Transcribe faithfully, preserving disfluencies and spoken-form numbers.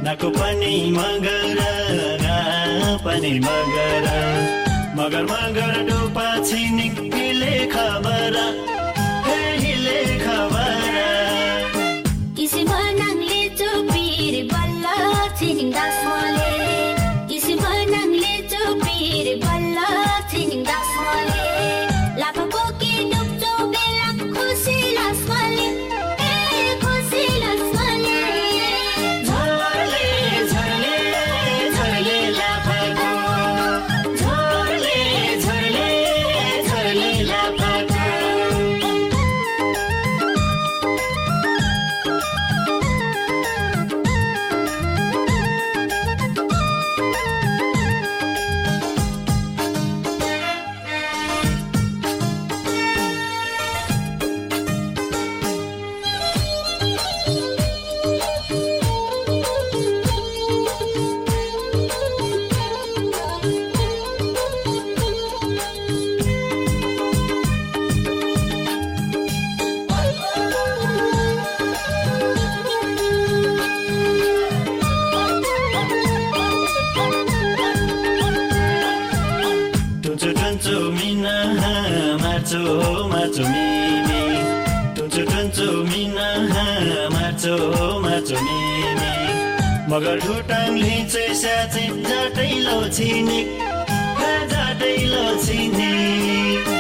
नाको पनि मगर पनि मगर मगर मगर डोपा छिनिले खबर हिले खबर इसी बनाङले चोपीर बल्ल छिनिङ दासमले इसी बनाङले चोपीर बल्ल छिनिङ दासमले लाफको के डुब्चो बेला खुसी लासमले ए खुसी लासमले झरले झरले झरले लाफको झरले झरले झरले लाफको टुन्चो मिना मार्चो मार्चो मिमी टुन्चो टुन्चो मिना मार्चो मार्चो मिमी मगर ढुटाङले चाहिँ साँच्चै जाटै लो छिनी जाटै लो छिनी